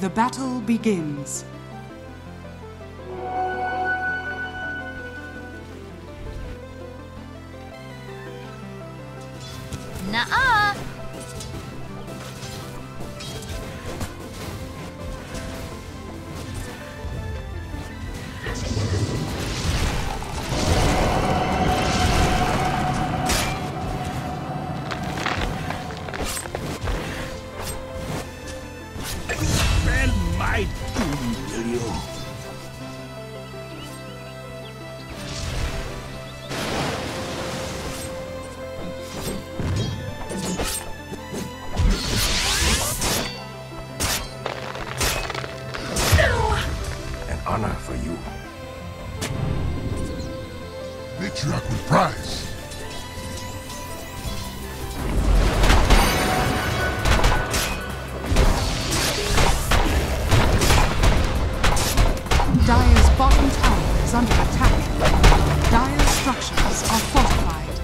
The battle begins. Nuh-uh. Spell my doom, will you? An honor for you. Matriarch with prize. Dire's bottom tower is under attack. Dire's structures are fortified.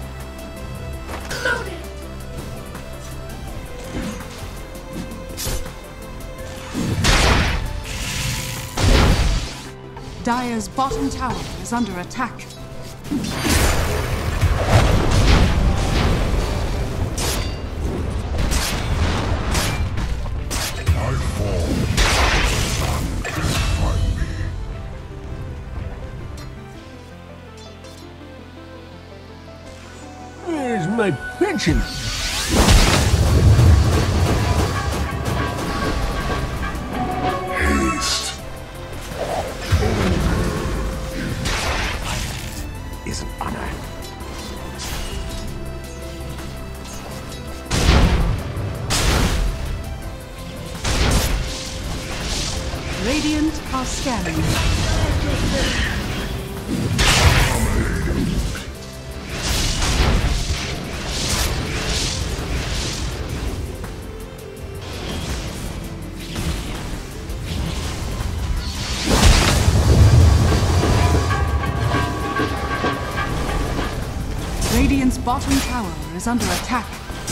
Dire's bottom tower is under attack. I fall. None can find me. Where's my pension? Haste. Is an honor. Radiant are scanning. Radiant's bottom tower is under attack.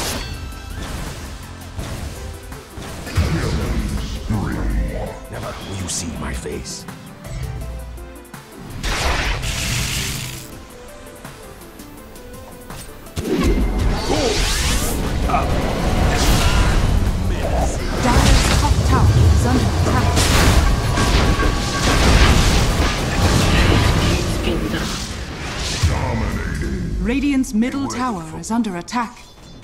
Never will you see my face. Dire's top tower is under attack. Dominating. Radiant's middle tower is under attack.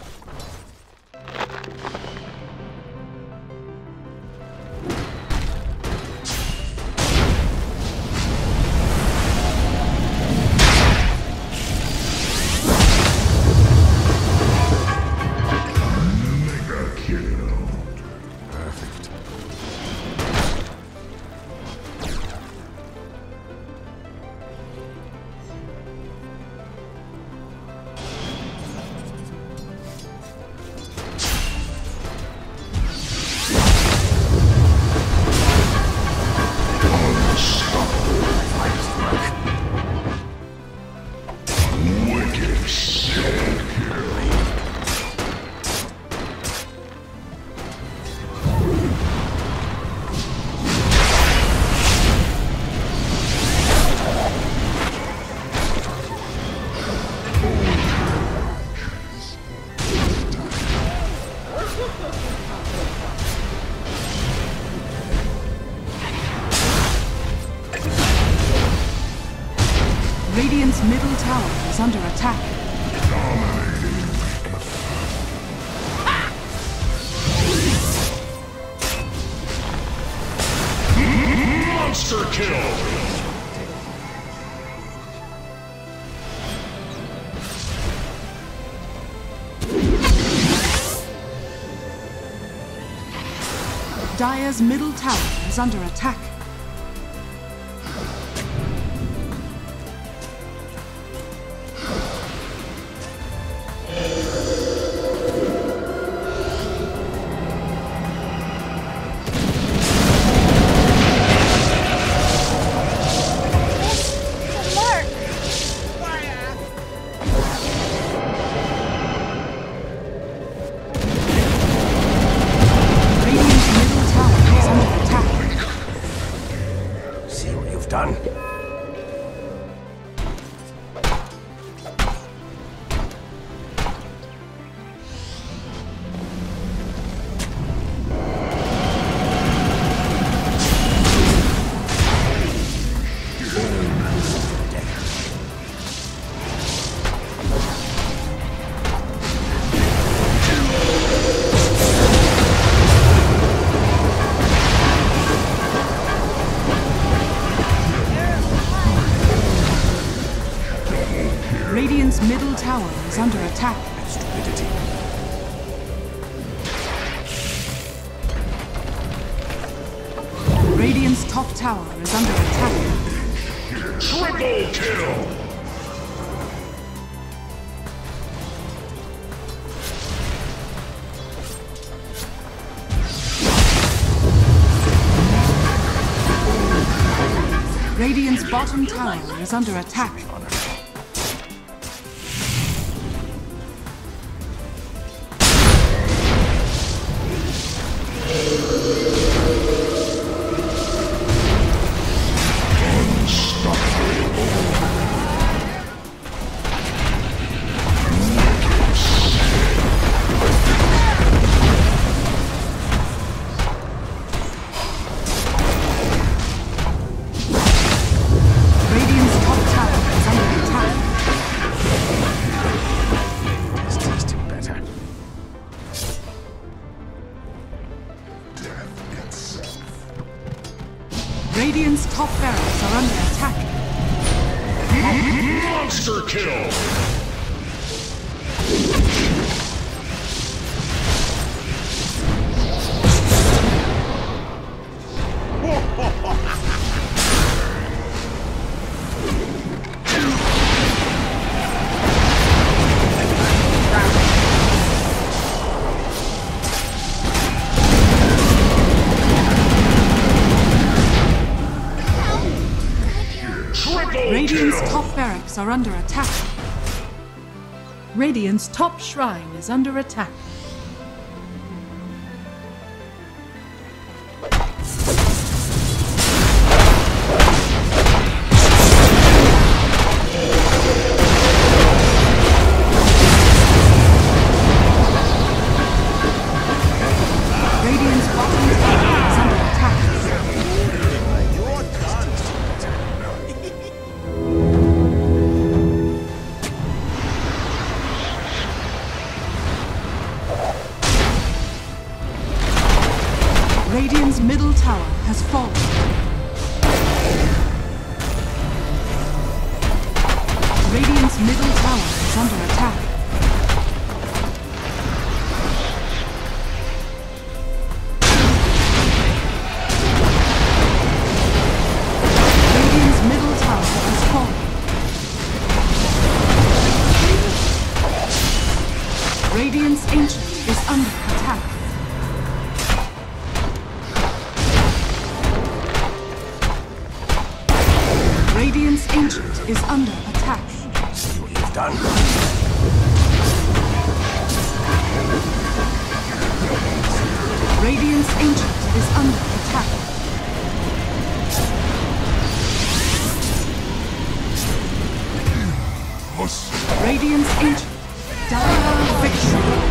Mega kill. Perfect. Wicked sick kill. Radiant's middle tower is under attack. Monster kill. Dire's middle tower is under attack. Radiant's middle tower is under is under attack. and stupidity. Radiant's top tower is under attack. Triple kill! Radiant's bottom tower is under attack. Radiant's top tower is under attack. It's tasting better. Radiant's top barracks are under attack. Monster kill! Radiant's top barracks are under attack. Radiant's top shrine is under attack. Radiant's bottom tower is under attack. Radiant's middle tower has fallen. Radiant's middle tower is under attack. Radiant's middle tower has fallen. Radiant's ancient is under attack. Radiant's ancient is under attack. See what you've done? Radiant's ancient is under attack. Radiant's ancient. Dire victory.